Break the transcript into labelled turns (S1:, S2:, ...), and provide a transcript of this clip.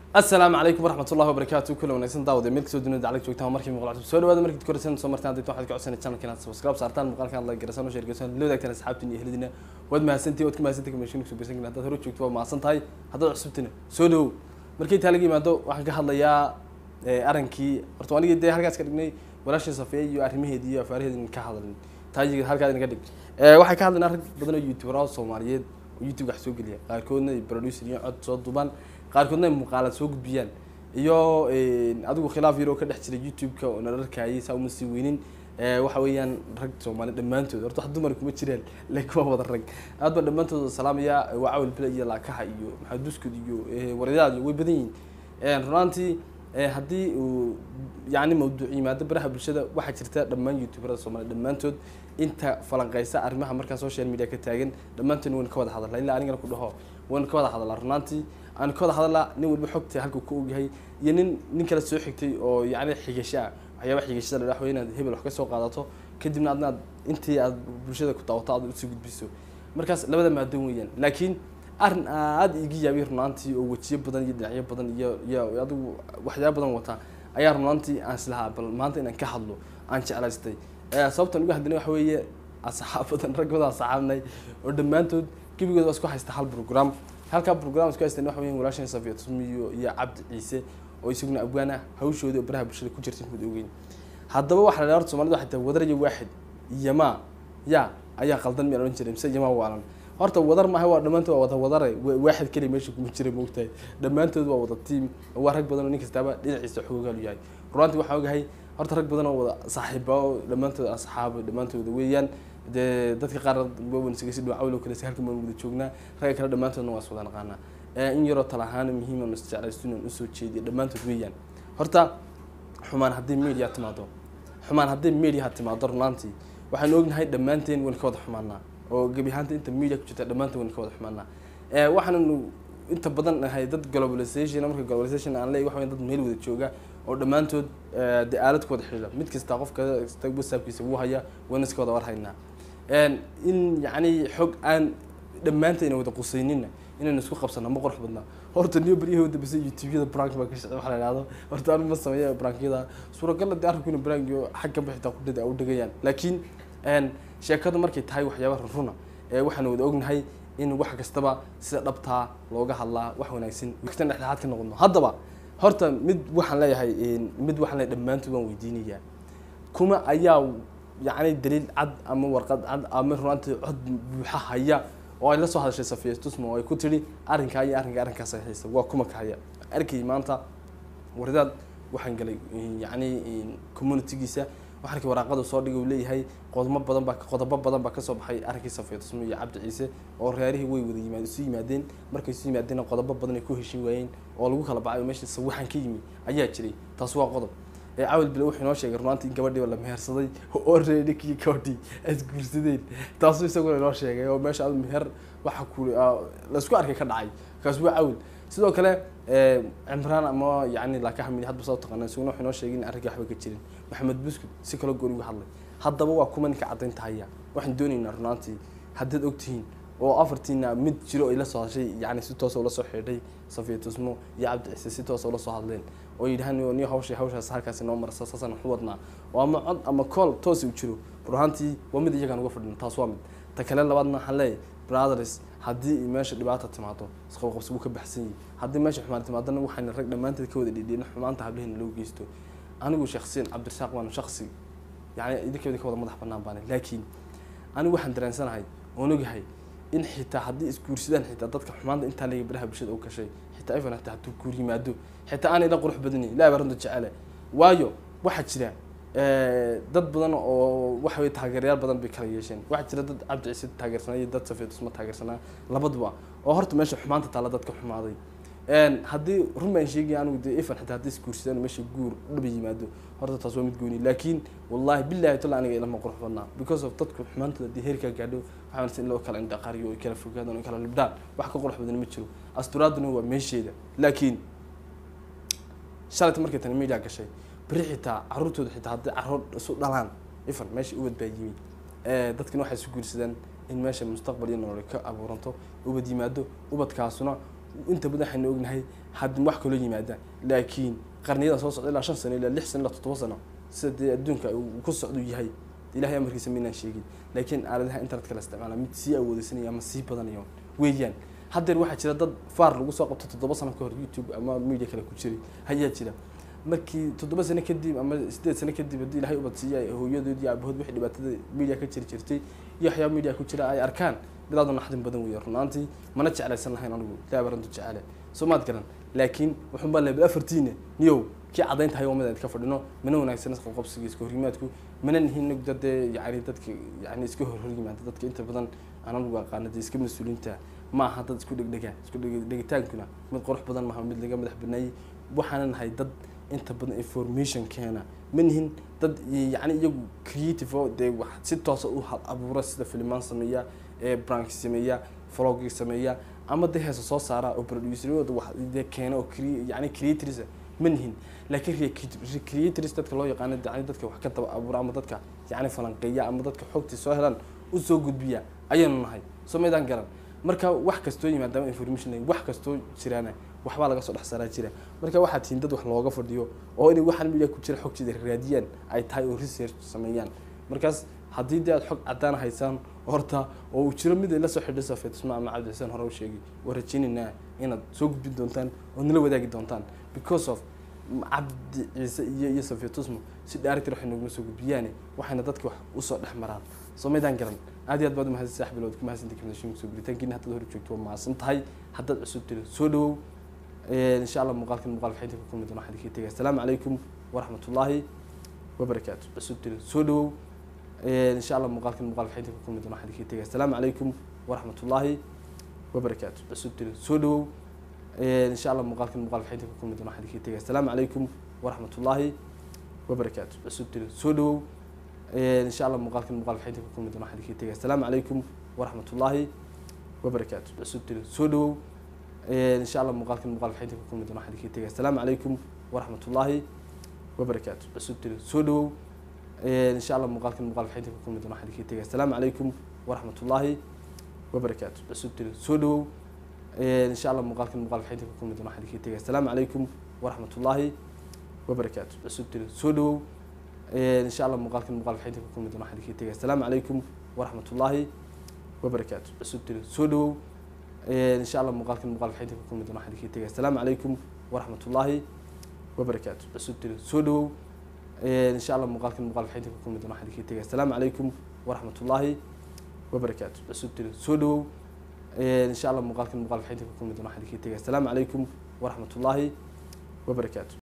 S1: السلام عليكم ورحمة الله وبركاته. كل من يسند داود ملك سود من دعلك جوكتها مركي مقلع سؤال هذا مركي كورسين سمرتان ديتو واحد كعسان الشانل كنا سبسكرايب صارتان مقال كان الله يجرسان وشير جرسان لو ذاك أنا سحبتني أهلنا ود ما سنتي ود كم سنتي كمشين كسب بسنج هذا هروج جوكتوا مع سنت هاي هذا حسبتنا سولو مركي تلاقي ما دو واحد كهلا يا أرنكي برتواني جدي هرجع كدقني ولا شيء صفي يو أرمي هدية فارهد من كهلا تاجي هرجع نقدر واحد كهلا نهر بدنا يوتيوبر صوماليين ويوتيوب حسوق ليه قاركون بروديوسر عد صوت دوبان قاركون مقالة سوق بيان iyo adigu khilaaf yar oo ka dhex jiray YouTube-ka oo nararkaayay saawma si weynin waxa weeyaan rag Soomaali dhamaantood horta wax dumar kuma jireen laakiin waa wada rag aad ba dhamaantood salaamaya waa awal bilay iyo laakaha iyo maxaduskud iyo waradaad way badan yihiin runtii hadii uu yaani mawduuc yimaado baraha bulshada waxa jirta dhamaan YouTuberada Soomaali dhamaantood inta falanqaysa arrimaha marka social media ka taagan dhamaantood waan ka wada hadalnaa ilaa aniga ku dhaho waan ka wada hadalnaa runtii أنا كذا هذا لا نقول بحكتي هالكو كوجي هي ينن كلا سوي حكتي أو يعني حجشة هي واحد حجشة اللي راح وين هي بالحكي سوق قاعدته كده من عندنا أنت برشة كنت أوطاد وتسوي بيسو مركز لبدا ما دوميا لكن عاد يجي جابير نانتي أو تجيب بدن يدعي بدن يا يادو واحد بدن وطا أيار نانتي أنسلها بالمانتي إن كحلو أنش على استي صوبت نقول هدني حويه أصحاب بدن رجل أصحابنا ودمانتود كيف يقول أسكو حيستحل برنامج halka barnaamij ka isna waxa weeyaan walaashan Safiya Tusmiyo iyo Cabdi Ciise oo isaguna abwaana hawshooda baraha bulshada ku jirtay mid ogeyn haddaba waxa la yarto Soomaalidu xitaa wadar iyo waaxid yama ya ayaa qaldan meel oran jiray mise yama waalan horta wadar ma waa dhamaantood waa wada wadaray waaxid kaliya meesha kuma jiray moogtay dhamaantood waa wada team waa rag badan oo nin kastaba dhinaciisa xoogaal yahay runtii waxa ogahay horta rag badan oo wada saaxiibo dhamaantood asxaab dhamaantood weeyaan dadka qaar booban sigaasi dhinac awlo kale halka ma wada joognaa rag kale dhamaantoodna waa soo naqaana in yaro talahaan muhiim ah isticmaalistuna u soo jeediyo dhamaantood weeyaan horta xumaan hadii media timaado runtii waxaan ognahay dhamaanteen waan ka wada xumaanaa oo gabi ahaanta inta media ku jirta dhamaanteen waan ka wada xumaanaa waxaan inta badan ahay dad globalization marka globalization aan leeyahay waxa dad meel wada jooga oo dhamaantood aalad ku wada xiriira mid kasta qofka WhatsApp-kiisa uu haya waan iska wada warhaynaa in يعني حق أن دمانتين وده قصيننا إن نسكو قبصنا ما قرح بدنا هرت اليوم بريه وده بس يوتيوب كذا برانك ما كش على هذا هرت أنا بس سويه برانك كذا صورة قلة دي أعرف كونه برانك حق بحث أقول ده أو دقيقان لكن أن شركات الماركت هاي وحياة رفنا وحنا وده أقول هاي إن واحد استبى سقطها لوجه الله وحنا نايسين وقتنا إحنا حد كنا قلنا هذا بقى هرت مد وحنا لا هاي مد وحنا دمانتو ويديني يعني كما أياو يعني دليل عد أما ورقة عد أما رانت عد بحاجة وإلا صح هذا الشيء صفيه تسمع ويكون تري أرنك صحيح وكم كحياة أركي ما أنت ورداد وحنقلي يعني كوميونتي جيسة وحرك ورقة وصار يقول هاي قدم بدن بك صوب حي أركي صفيه تسمع عبد عيسى ورهاري هو يودي ما يسوي مادين مركز يسوي مادين قدم بدن يكون هشين وين ولو خلا بعد ماشي سوي حنكيمي أيها تري تسوى قدم عاود بالوحي نوشة قرنانتي إن كبردي ولا مهر صدي أوريدي كي كودي أذكر سدين تصوير سووا نوشة يوم ماشي على المهر وحكوا لسكو أركي كنعي كسبوا عاود سدوا كلا عمران أما يعني لك أحمد حد بصوت قناة سووا نوحي نوشة يجين أركي حبي كتيرين محمد بسكت سكلا جوري وحلي حد بوا كمان كعدين تهيا واحد دوني نرنانتي حدد أكتين وأفرتينا مد جرو إلى صار شيء يعني ستة ولا صحيح صفية اسمه يعبد ستة ولا صحلين ويدهن وني هوش هالكاس إنه مرة أساسا حوضنا وأما كل توسي وشرو برهانتي ومد يجي كانوا قفلنا تصوامد تكلم لبعضنا حلي برادرز حدي ماشي اللي بعتها تماطو سخو قصبوك بحسين حدي ماشي حمار تماطنا وحنا الرجل ما أنت تكود اللي دينا حمار أنت حبلهن لو جيستو أنا أقول شخصيا عبد الرزاق وأنا شخصي يعني إذا كده كده مضح بنام لكن أنا واحد درنسان هاي ونوجي هاي إن حتى حدي إسكورسيدان حتى ضدك حمار أنت اللي برها بشد أو كشيء حتى أيضا حتى تكوري ما دو حتى أنا لا قروح بدني لا برند جعله وايو واحد شرا ضد بدن أو واحد تاجريال بدن بكريشين واحد شرا ضد عبد عيسى تاجر سنة ضد صفيت اسمه تاجر سنة لبضوا وهرت ماشي حمان تطلع ضدك حماضي إن هدي رمى شيء يعني ودي إفن حتى هدي سكورسيان ماشي جور ربي ما دو هرت تصوير تقولي لكن والله بالله طلع أنا لما قروح بدنا because of ضدك حمان تدي هيرك قاعدوا حمل سن لو كلا عند قريو كلا فوقان وكلا البدان وحكوا قروح بدنا متشرو أستراد إنه هو ماشي ده لكن شالت مركز الميديا كشيء بريحتها عروضه حتى هذا عروض سوق دلان يفر ماشي أود بيجي dadkan waxay isu guursadaan in meesha mustaqbal iyo nolol ka abuuranto ubad yimaado ubadkaasuna inta badan waxaynu ognahay haddii wax kala yimaada laakiin qarniyada soo socda ilaa 5 sano ilaa 6 sano ilaa 7 sano sida adduunka uu ku socdo yahay ilaahay amarkiisa minaan sheegin laakiin aaladaha internetka la isticmaala mid sii awoodaysanaya ama sii badanayo weeyaan haddeer waxaa jira dad faar lagu soo qabto 7 sano ka hor YouTube ama media kale ku jiray hayaa jira markii 7 sano kadib ama 8 sano kadib hadii ilaahay u badsiiyay hooyadood iyo aabahood wixii dhibaatada media ka jirtay iyo waxyaabo media ku jira ay arkaan bilaad naxdin badan weeyo runaantii mana jeclaysan lahayn anigu laabarantu jecel Soomaad garan laakiin wuxuu baa leeyahay afartiina niyow ki cadaynta hay umada ka fadhino mana wanaagsan isku qabsiga isku horimaadku mana nihin dad yaani dadka yaani isku horimaad dadka inta badan aanan uga qaanada iska mas'uulinta ma aha dad isku dhigitaankuna mid qurux badan ma aha mid laga madax banay waxaan nahay dad inta badan information keena manihin dad yaani iyagu creative oo de wax si toos ah u abuura sida filmaan sameeya prank sameeya vlog sameeya ama de heeso soo saara oo producerooda wax de keena oo yaani creators منهن لكن creators dadka loo yaqaan dadka wax ka daba abuura ama dadka yaani falanqeeya ama dadka xogta soo helan u soo gudbiya ayaan nahay Soomaalidan garan marka wax kasto yimaado information leh wax kasto jirana waxba laga soo dhaxsaraa jira marka waxa tiin dad wax looga fadhiyo oo in waxan media ku jira xogtida raadiyaan ay tahay oo research sameeyaan markaas hadii aad xog cadaan haysan horta oo jiro mid la soo xidhiidha Safeetisma ama Cabdi Xuseen hore u sheegay warajinina inaad soo gudbin doontaan oo nala wadaagi doontaan because of Cabdi Ciise iyo Safeetisma si direct wax nagu soo gudbiyaan waxayna dadka wax u soo dhaxmaraan Soomaalidan garan aad iyo aad baad mahadsan saaxiibood ku mahadsan tiknoolajiyada soo gudbitaankiina hadda hor joogto ma san tahay hadda cusub tiro soo dhaw insha Allah muuqaalkan xidhiidhka ku kulmi doona xidhiidhka tagay assalaamu calaykum wa rahmatullaahi wa barakaatuh cusub tiro soo dhaw إن شاء الله مقالكم حياتي كل مدن واحد كي السلام عليكم ورحمة الله وبركاته بسوت سودو إن شاء الله مقالكم حياتي كل مدن واحد كي السلام عليكم ورحمة الله وبركاته بسوت سودو إن شاء الله مقالكم حياتي كل مدن واحد كي السلام عليكم ورحمة الله وبركاته بسوت سودو إن شاء الله مقالكم حياتي كل مدن واحد كي السلام عليكم ورحمة الله وبركاته بسوت سودو إن شاء الله مقالكم حياتي كل مدن واحد كي السلام عليكم ورحمة الله وبركاته بسوت سودو إن شاء الله مقالكم حياتي كل مدن واحد كي السلام عليكم ورحمة الله وبركاته بسوت سودو إن شاء الله مقالكم حياتي كل مدن واحد كي السلام عليكم ورحمة الله وبركاته بسوت سودو إن شاء الله مقالكم حياتي كل مدن واحد كي السلام عليكم ورحمة الله وبركاته بسوت سودو إن شاء الله مقالكم حياتي كل مدن واحد كي السلام عليكم ورحمة الله وبركاته بسوت سودو إن شاء الله مقالكم حياتي كل مدن واحد كي السلام عليكم ورحمة الله وبركاته